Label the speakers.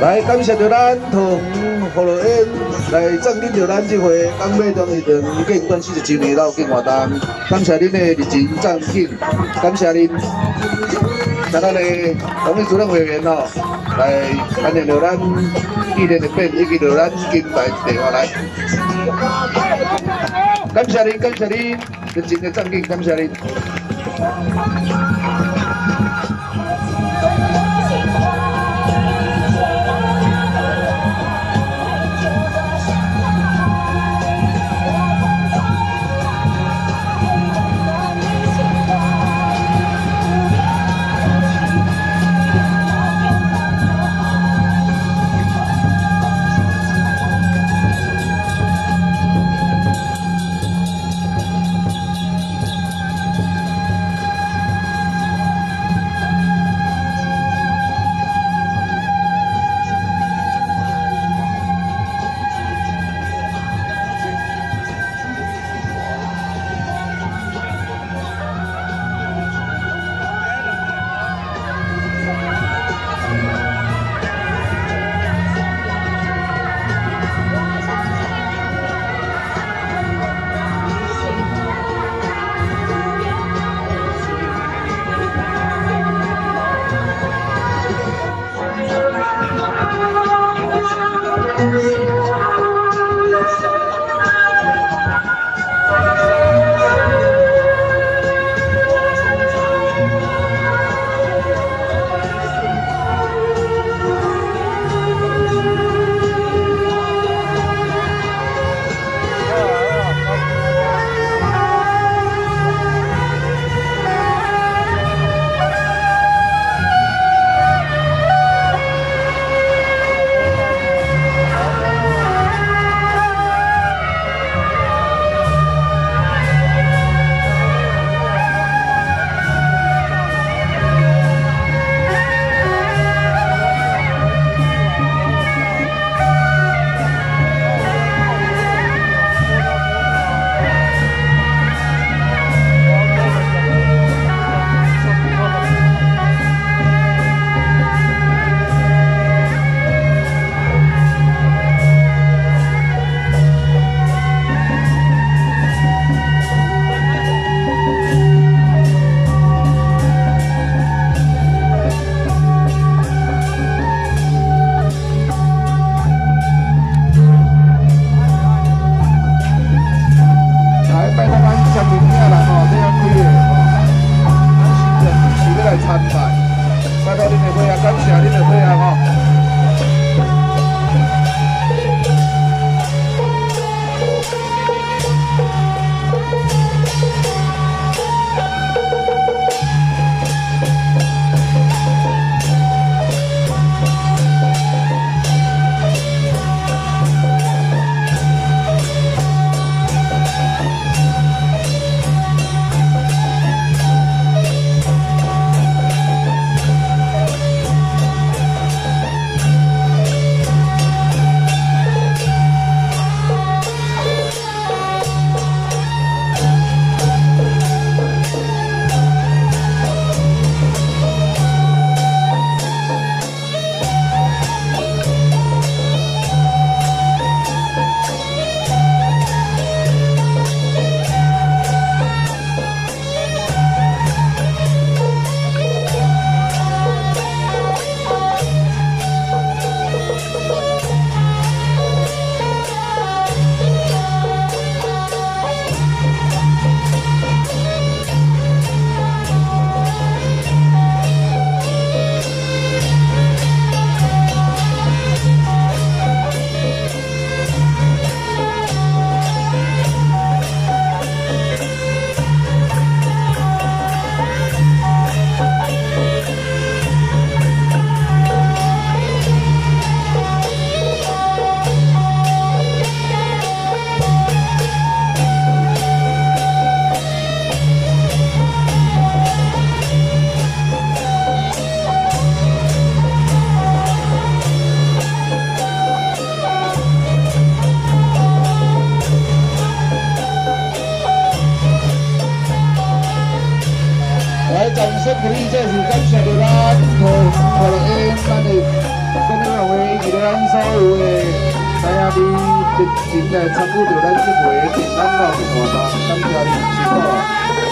Speaker 1: 来，感谢着咱同葫芦烟来赠恁着咱这回港美中一场建馆40周年老建活动，感谢恁的热情赞景，感谢恁。咱的农业主任委员哦，来感谢着咱纪念的匾，以及着咱金牌地方来。感谢恁，感谢恁热情的赞景，感谢恁。 参拜，拜托恁的伙仔，感谢恁的伙仔吼。 掌声鼓励，再次感谢咱同我的咱的。 后诶，以及咱所有诶知影你热情来参与到咱即回的简单老生活当，感谢你辛苦。